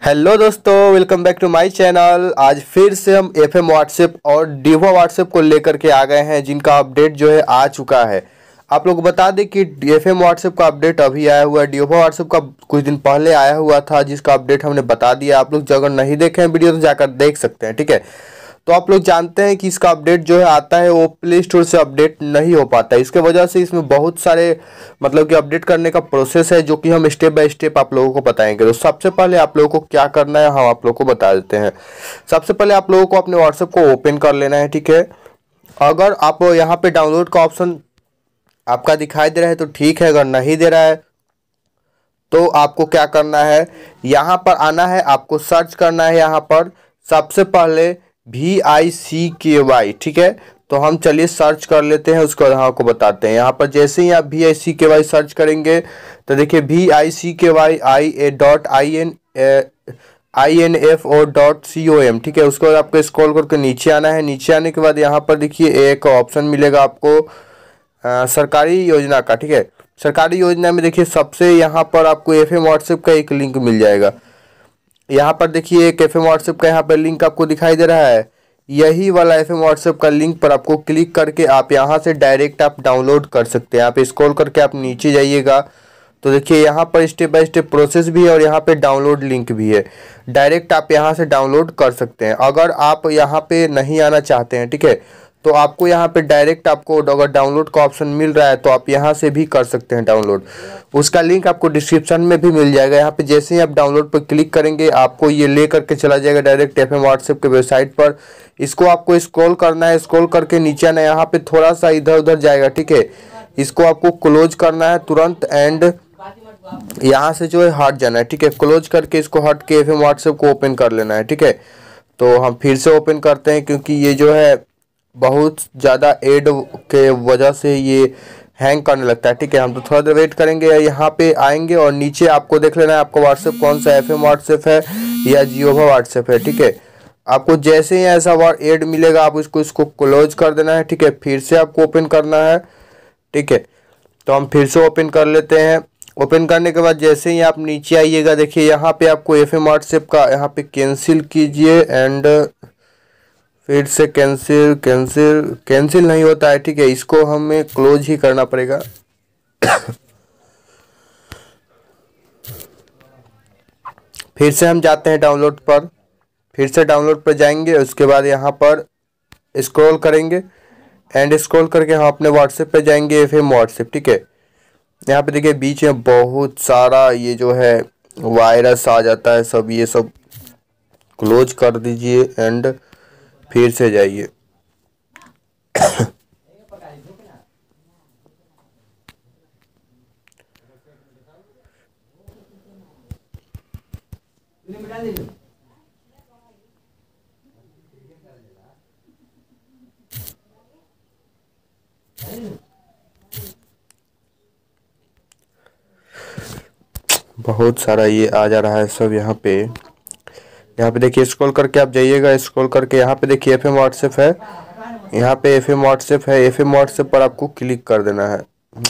Hello दोस्तों, welcome back to my channel. आज फिर से हम एफएम व्हाट्सएप और डिवो व्हाट्सएप को लेकर के आ गए हैं, जिनका अपडेट जो है आ चुका है। आप लोग को बता दें कि एफएम व्हाट्सएप का अपडेट अभी आया हुआ है। डिवो व्हाट्सएप का कुछ दिन पहले आया हुआ था, जिसका अपडेट हमने बता दिया। आप लोग अगर नहीं देखे हैं वीडियो तो जाकर देख सकते हैं, ठीक है। तो आप लोग जानते हैं कि इसका अपडेट जो है आता है वो प्ले स्टोर से अपडेट नहीं हो पाता है। इसके वजह से इसमें बहुत सारे मतलब कि अपडेट करने का प्रोसेस है, जो कि हम स्टेप बाय स्टेप आप लोगों को बताएंगे। तो सबसे पहले आप लोगों को क्या करना है हम आप लोगों को बता देते हैं। सबसे पहले आप लोगों को अपने व्हाट्सएप को ओपन कर लेना है, ठीक है। अगर आप यहाँ पे डाउनलोड का ऑप्शन आपका दिखाई दे रहा है तो ठीक है, अगर नहीं दे रहा है तो आपको क्या करना है, यहाँ पर आना है, आपको सर्च करना है यहाँ पर सबसे पहले VICKY, ठीक है। तो हम चलिए सर्च कर लेते हैं, उसको यहाँ को बताते हैं। यहाँ पर जैसे ही आप VICKY सर्च करेंगे तो देखिए VICKY INFO.com, ठीक है। उसके बाद आपको स्क्रॉल करके नीचे आना है। नीचे आने के बाद यहाँ पर देखिए एक ऑप्शन मिलेगा आपको सरकारी योजना का, ठीक है। सरकारी योजना में देखिए सबसे यहाँ पर आपको एफएम व्हाट्सएप का एक लिंक मिल जाएगा। यहाँ पर देखिए एक एफएम व्हाट्सएप का यहाँ पर लिंक आपको दिखाई दे रहा है। यही वाला एफएम व्हाट्सएप का लिंक पर आपको क्लिक करके आप यहाँ से डायरेक्ट आप डाउनलोड कर सकते हैं। आप स्क्रॉल करके आप नीचे जाइएगा तो देखिए यहाँ पर स्टेप बाय स्टेप प्रोसेस भी है और यहाँ पे डाउनलोड लिंक भी है। डायरेक्ट आप यहाँ से डाउनलोड कर सकते हैं। अगर आप यहाँ पे नहीं आना चाहते हैं, ठीक है, तो आपको यहाँ पे डायरेक्ट आपको अगर डाउनलोड का ऑप्शन मिल रहा है तो आप यहाँ से भी कर सकते हैं डाउनलोड। उसका लिंक आपको डिस्क्रिप्शन में भी मिल जाएगा। यहाँ पे जैसे ही आप डाउनलोड पर क्लिक करेंगे आपको ये ले करके चला जाएगा डायरेक्ट एफएम व्हाट्सएप के वेबसाइट पर। इसको आपको स्क्रॉल करना है, स्क्रॉल करके नीचे आना है, यहाँ पे थोड़ा सा इधर उधर जाएगा, ठीक है। इसको आपको क्लोज करना है तुरंत एंड यहाँ से जो है हट जाना है, ठीक है। क्लोज करके इसको हट के एफएम व्हाट्सएप को ओपन कर लेना है, ठीक है। तो हम फिर से ओपन करते हैं, क्योंकि ये जो है बहुत ज़्यादा एड के वजह से ये हैंग करने लगता है, ठीक है। हम तो थोड़ा देर वेट करेंगे। यहाँ पे आएंगे और नीचे आपको देख लेना है आपका व्हाट्सएप कौन सा एफएम व्हाट्सएप है या जियो व्हाट्सएप है, ठीक है। आपको जैसे ही ऐसा वर्ड एड मिलेगा आप इसको क्लोज कर देना है, ठीक है। फिर से आपको ओपन करना है, ठीक है। तो हम फिर से ओपन कर लेते हैं। ओपन करने के बाद जैसे ही आप नीचे आइएगा देखिए यहाँ पे आपको एफएम व्हाट्सएप का यहाँ पे कैंसिल कीजिए एंड फिर से कैंसिल नहीं होता है, ठीक है। इसको हमें क्लोज ही करना पड़ेगा। फिर से हम जाते हैं डाउनलोड पर, फिर से डाउनलोड पर जाएंगे। उसके बाद यहाँ पर स्क्रॉल करेंगे एंड स्क्रॉल करके हम अपने व्हाट्सएप पे जाएंगे एफएम व्हाट्सएप, ठीक है। यहाँ पे देखिए बीच में बहुत सारा ये जो है वायरस आ जाता है, सब ये सब क्लोज कर दीजिए एंड फिर से जाइए। बहुत सारा ये आ जा रहा है सब यहाँ पे देखिए स्क्रॉल करके आप जाइएगा। स्क्रॉल करके यहाँ पे देखिए एफएम व्हाट्सएप है, यहाँ पे एफएम व्हाट्सएप है। एफएम व्हाट्सएप पर आपको क्लिक कर देना है।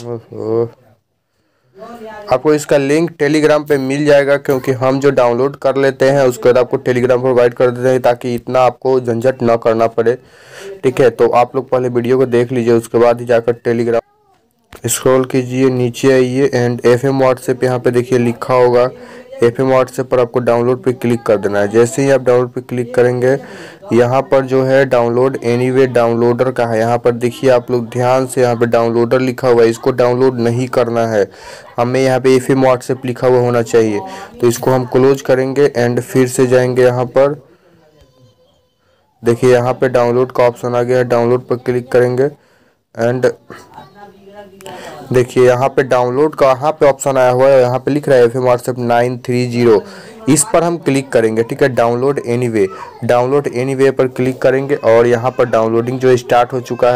आपको इसका लिंक टेलीग्राम पे मिल जाएगा, क्योंकि हम जो डाउनलोड कर लेते हैं उसके बाद आपको टेलीग्राम प्रोवाइड कर देते हैं, ताकि इतना आपको झंझट ना करना पड़े, ठीक है। तो आप लोग पहले वीडियो को देख लीजिए, उसके बाद ही जाकर टेलीग्राम स्क्रॉल कीजिए, नीचे आइए एंड एफएम व्हाट्सएप यहाँ पे देखिए लिखा होगा। एफएम व्हाट्सएप पर आपको डाउनलोड पे क्लिक कर देना है। जैसे ही आप डाउनलोड पे क्लिक करेंगे यहाँ पर जो है डाउनलोड एनीवे डाउनलोडर का है। यहाँ पर देखिए आप लोग ध्यान से, यहाँ पे डाउनलोडर लिखा हुआ है, इसको डाउनलोड नहीं करना है हमें। यहाँ पे एफएम व्हाट्सएप लिखा हुआ होना चाहिए। तो इसको हम क्लोज करेंगे एंड फिर से जाएंगे। यहाँ पर देखिए यहाँ पे डाउनलोड का ऑप्शन आ गया है, डाउनलोड पर क्लिक करेंगे एंड देखिए यहाँ पे डाउनलोड का यहाँ पे ऑप्शन आया हुआ है, यहाँ पे लिख रहा है एफएम व्हाट्सएप 930। इस पर हम क्लिक करेंगे, ठीक है। डाउनलोड एनीवे पर क्लिक करेंगे और यहाँ पर डाउनलोडिंग जो स्टार्ट हो चुका है।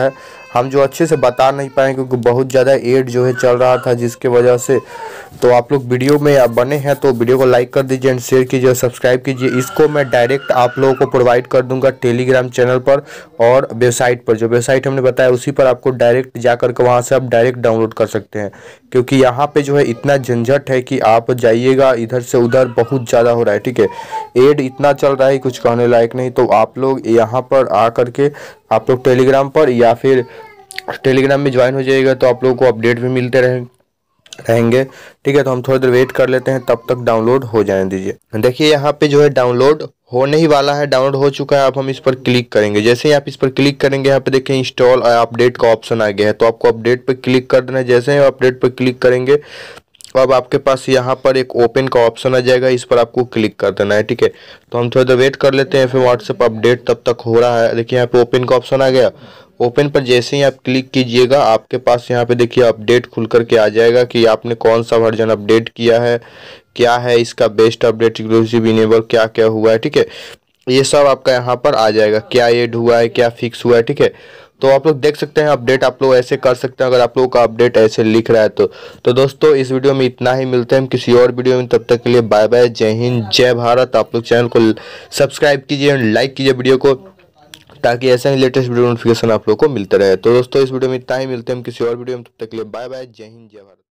हम जो अच्छे से बता नहीं पाए क्योंकि बहुत ज़्यादा एड जो है चल रहा था जिसके वजह से। तो आप लोग वीडियो में आप बने हैं तो वीडियो को लाइक कर दीजिए एंड शेयर कीजिए, सब्सक्राइब कीजिए। इसको मैं डायरेक्ट आप लोगों को प्रोवाइड कर दूंगा टेलीग्राम चैनल पर और वेबसाइट पर। जो वेबसाइट हमने बताया उसी पर आपको डायरेक्ट जा करके वहाँ से आप डायरेक्ट डाउनलोड कर सकते हैं, क्योंकि यहाँ पे जो है इतना झंझट है कि आप जाइएगा इधर से उधर, बहुत ज़्यादा हो रहा है। ठीक है, एड इतना चल रहा है कुछ कहने लायक नहीं। तो आप लोग यहाँ पर आ करके आप लोग टेलीग्राम पर या फिर टेलीग्राम में ज्वाइन हो जाइएगा तो आप लोगों को अपडेट भी मिलते रहेंगे। ठीक है, तो हम थोड़ी देर वेट कर लेते हैं, तब तक डाउनलोड हो जाने दीजिए। देखिए यहाँ पे जो है डाउनलोड होने ही वाला है, डाउनलोड हो चुका है। अब हम इस पर क्लिक करेंगे। जैसे ही आप इस पर क्लिक करेंगे यहाँ पे देखिए इंस्टॉल अपडेट का ऑप्शन आ गया है, तो आपको अपडेट पर क्लिक कर देना है। जैसे ही अपडेट पर क्लिक करेंगे अब आपके पास यहाँ पर एक ओपन का ऑप्शन आ जाएगा, इस पर आपको क्लिक कर देना है। ठीक है, तो हम थोड़ा देर वेट कर लेते हैं, फिर व्हाट्सएप अपडेट तब तक हो रहा है। देखिए यहाँ पे ओपन का ऑप्शन आ गया। ओपन पर जैसे ही आप क्लिक कीजिएगा आपके पास यहाँ पे देखिए अपडेट खुल करके आ जाएगा कि आपने कौन सा वर्जन अपडेट किया है, क्या है इसका बेस्ट अपडेट, एक्सक्लूसिव इनेबल क्या क्या हुआ है। ठीक है, ये सब आपका यहाँ पर आ जाएगा, क्या एड हुआ है, क्या फिक्स हुआ है। ठीक है, तो आप लोग देख सकते हैं अपडेट आप लोग ऐसे कर सकते हैं अगर आप लोगों का अपडेट ऐसे लिख रहा है तो दोस्तों इस वीडियो में इतना ही, मिलते हैं हम किसी और वीडियो में, तब तक के लिए बाय बाय, जय हिंद जय भारत। आप लोग चैनल को सब्सक्राइब कीजिए एंड लाइक कीजिए वीडियो को, ताकि ऐसा ही लेटेस्ट वीडियो नोटिफिकेशन आप लोगों को मिलते रहे। तो दोस्तों इस वीडियो में इतना ही, मिलते हैं हम किसी और वीडियो में, तब तक के लिए बाय बाय, जय हिंद जय भारत।